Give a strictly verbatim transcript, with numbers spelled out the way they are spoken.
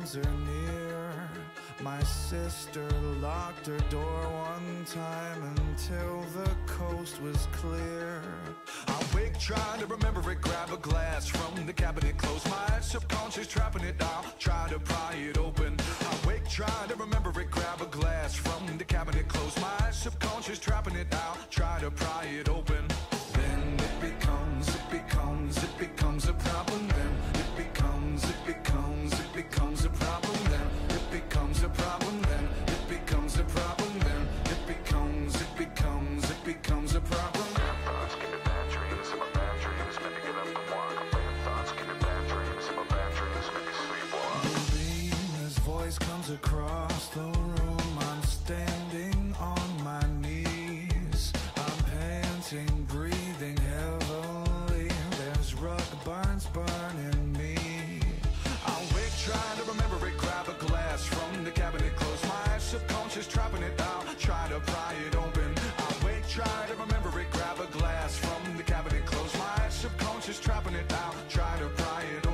friends are near. My sister locked her door one time until the coast was clear. I wake, trying to remember it, grab a glass from the cabinet, close my eyes, subconscious trapping it down, try to pry it open. I wake, trying to remember it, grab a glass from the cabinet, close my eyes, subconscious trapping it down, try to pry it open. Then it becomes, it becomes, it becomes a problem. Then it becomes, it becomes, it becomes a problem. Then it becomes a problem. Then it becomes a problem. Then it becomes, it becomes, it becomes a problem. Bad thoughts give me bad dreams, and my bad dreams make me get up and walk. Bad thoughts give me bad dreams, and my bad dreams make me sleepwalk. His voice comes across the room. I'm standing on my knees. I'm panting, breathing heavily. There's rug burns burning me. I wake, trying to remember it, grab a glass from the cabinet, close my eyes, subconscious trapping it down, try to pry it open. I wake, try to remember it, grab a glass from the cabinet, close my eyes, subconscious trapping it down, try to pry it open.